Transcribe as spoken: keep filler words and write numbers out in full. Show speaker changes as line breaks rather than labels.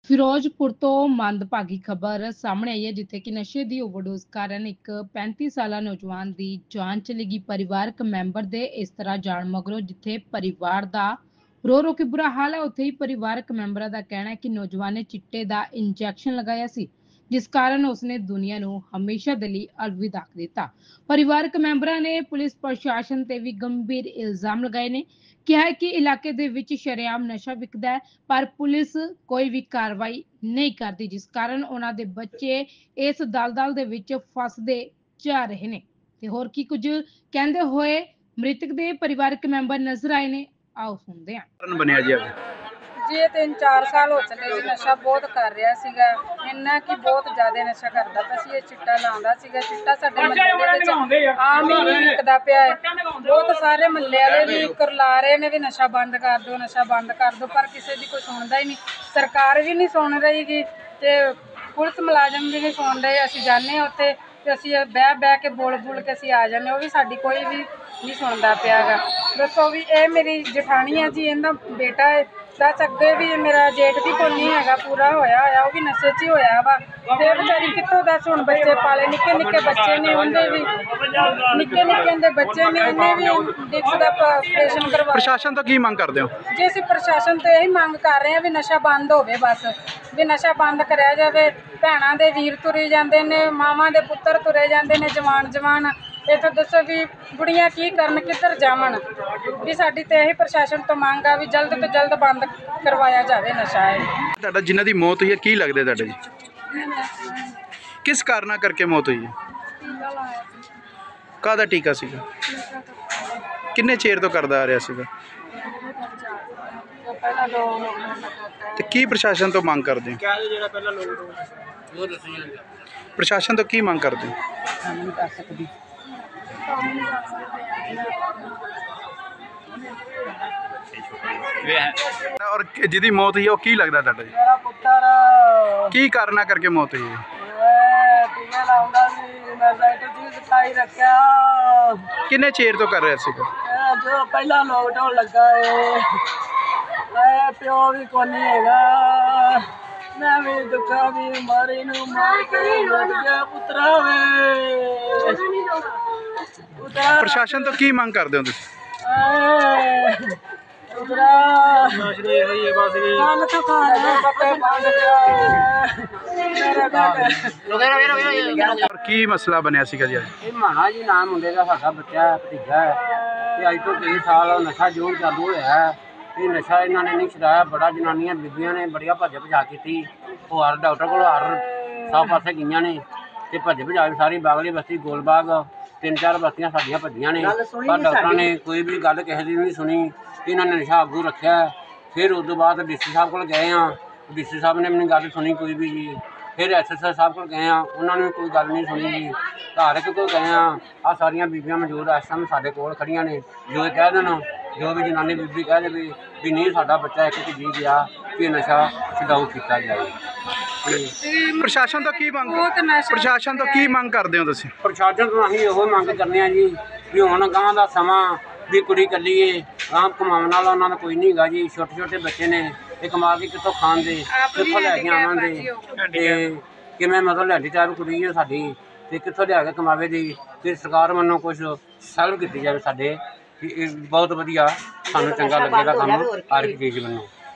ਫਿਰੋਜ਼ਪੁਰ ਤੋਂ ਮੰਦਭਾਗੀ ਖਬਰ ਸਾਹਮਣੇ ਆਈ ਹੈ, ਜਿੱਥੇ ਕਿ ਨਸ਼ੇ ਦੀ ਓਵਰਡੋਜ਼ ਕਾਰਨ ਇੱਕ ਪੈਂਤੀ ਸਾਲਾ ਨੌਜਵਾਨ ਦੀ ਜਾਨ ਚਲੀ ਗਈ। ਪਰਿਵਾਰਕ ਮੈਂਬਰ ਦੇ ਇਸ ਤਰ੍ਹਾਂ ਜਾਣ ਮਗਰੋਂ ਜਿੱਥੇ ਪਰਿਵਾਰ ਦਾ ਰੋ ਰੋ ਕੇ ਬੁਰਾ ਹਾਲ ਹੈ, ਉੱਥੇ ਹੀ ਪਰਿਵਾਰਕ ਮੈਂਬਰਾਂ ਦਾ ਕਹਿਣਾ ਹੈ ਕਿ ਨੌਜਵਾਨ ਨੇ ਚਿੱਟੇ ਦਾ ਇੰਜੈਕਸ਼ਨ ਲਗਾਇਆ ਸੀ, ਜਿਸ ਕਾਰਨ ਉਸਨੇ ਦੁਨੀਆ ਨੂੰ ਹਮੇਸ਼ਾ ਦੇ ਲਈ ਅਲਵਿਦਾ ਕਰ ਦਿੱਤਾ। ਪਰਿਵਾਰਕ ਮੈਂਬਰਾਂ ਨੇ ਪੁਲਿਸ ਪ੍ਰਸ਼ਾਸਨ ਤੇ ਵੀ ਗੰਭੀਰ ਇਲਜ਼ਾਮ ਲਗਾਏ ਨੇ। ਕਿਹਾ ਹੈ ਕਿ ਇਲਾਕੇ ਦੇ ਵਿੱਚ ਸ਼ਰੇਆਮ ਨਸ਼ਾ ਵਿਕਦਾ ਹੈ, ਪਰ ਪੁਲਿਸ ਕੋਈ ਵੀ ਕਾਰਵਾਈ ਨਹੀਂ ਕਰਦੀ, ਜਿਸ ਕਾਰਨ ਉਹਨਾਂ ਦੇ ਬੱਚੇ ਇਸ ਦਲਦਲ ਦੇ ਵਿੱਚ ਫਸਦੇ ਜਾ ਰਹੇ ਨੇ। ਤੇ ਹੋਰ ਕੀ ਕੁਝ ਕਹਿੰਦੇ ਹੋਏ ਮ੍ਰਿਤਕ ਦੇ ਪਰਿਵਾਰਕ ਮੈਂਬਰ ਨਜ਼ਰ ਆਏ ਨੇ, ਆਓ ਸੁਣਦੇ ਹਾਂ।
ਬਣਿਆ ਜੀ
जी तीन चार साल हो चले जी नशा बहुत कर रहा सीगा इन्ना कि बहुत ज़्यादा नशा करता पिया सी। चिट्टा लांदा सीगा। चिट्टा साडे महल्ले विच आम ही विकदा पिया है। बहुत सारे महल्ले वाले भी करला रहे ने भी नशा बंद कर दो नशा बंद कर दो, पर किसी की कोई सुनता ही नहीं। सरकार भी नहीं सुन रही गी ते पुलिस मुलाजम भी नहीं सुन रहे। असीं जाने उत्थे ते असीं बह बह के बोल बोल के असीं आ जाने, वो भी साडी कोई भी नहीं सुनता पिया गा। दसो भी ये मेरी जठानी है जी, इहदा बेटा है दस अगे भी मेरा जेठ भी कोई नहीं है पूरा होया होया, वो भी नशे च ही होया वा। ते बेचारी कित्थों दस हुण बच्चे पाले निक्के निक्के बच्चे ने, उंदे भी निक्के निक्के उंदे बच्चे ने, उन्हें भी डिक्स दा ऑपरेशन करवा।
प्रशासन तो की मंग करदे हो
जी? असीं प्रशासन तो यही मंग कर रहे हैं भी नशा बंद होवे, बस भी नशा बंद करिया जावे। भैणां दे वीर तुरे जांदे ने, मावां दे पुत्तर तुरे जांदे ने, जवान जवान इत्थों दसो भी बुढ़ियां की करन, किधर जावन। भी साडी ते यही प्रशासन तो मंग आ भी जल्द तो जल्द बंद करवाया जावे नशा है।
ਤੁਹਾਡਾ ਜਿਨ੍ਹਾਂ ਦੀ ਮੌਤ ਹੋਈ ਹੈ ਕੀ ਲੱਗਦਾ ਤੁਹਾਡਾ ਜੀ? ਕਿਸ ਕਾਰਨਾਂ ਕਰਕੇ ਮੌਤ ਹੋਈ ਹੈ? ਕਾਹਦਾ ਟੀਕਾ ਸੀਗਾ? ਕਿੰਨੇ ਚਿਰ ਤੋਂ ਕਰਦਾ ਆ ਰਿਹਾ ਸੀਗਾ? ਤੇ ਕੀ ਪ੍ਰਸ਼ਾਸਨ ਤੋਂ ਮੰਗ ਕਰਦੇ ਹੋ? ਪ੍ਰਸ਼ਾਸਨ ਤੋਂ ਕੀ ਮੰਗ ਕਰਦੇ ਹੋ? और जिहदी मौत हुई है वो की लगदा तुहाडा जी?
मेरा पुत्तर
की कारणा करके मौत हुई है?
टीका लाउंदा सी, नशा जी सताई रखिया।
किन्ने चेर तो कर रहा सीगा?
जो पहला लॉकडाउन लगा है, प्यो भी कोनी हैगा, मैं भी दुखा भी मारी नू मार के लट गया पुत्रा वे।
प्रशासन तो की मंग करदे हो तुसीं? की मसला बनया सीगा जी?
माना जी नाम मुंडे का साडा बच्चा भतीजा है ते अज तो तीन साल नशा जोर चालू होया है। ये नशा इन्होंने नहीं छुड़ाया, बड़ा जनानियां बीबियां ने बड़िया भज भजा की। वो हर डॉक्टर को हर सब पासे गई ने ते भज भजा सारी बागली बस्ती गोलबाग तीन चार बस्तियां साडियां भजियां ने, पर डॉक्टर ने कोई भी गल किसी की नहीं सुनी। इन्होंने नशा अगू रखा। फिर उस बाद डी सी साहब को गए हाँ, डी सी साहब ने मैंने गल सुनी कोई भी जी। फिर एस एस साहब को गए हाँ, उन्होंने कोई गल नहीं सुनी जी। घर एक को गए हाँ, आ सारिया बीबियां मौजूद इस समय साढ़े कोल खड़ियां ने। जो कह देन, जो भी जनानी बीबी कह दे भी नहीं साडा बच्चा एक जी गया कि नशा छडाऊ किया जाए।
प्रशासन तो की मंग प्रशासन तो की मंग करदे हो तुसीं?
प्रशासन तो असीं इहो मंग करने हैं जी भी हुण गांह दा समां भी कुड़ी कल्ली है, गांह कमाउण वाला उन्हां दा कोई नहीं गा जी। छोटे छोटे बच्चे ने, ये कमा के कित्थों खाण दे, कित्थों लैके आवांगे ते किवें मतलब लैंडी टाइप कुड़ी है साडी ते कित्थों लिया के कमावे दी। ते सरकार वल्लों कुछ सैल्व कीती जावे साडे, बहुत वधिया सानूं चंगा लगेगा काम हर एक चीज़ वल्लों।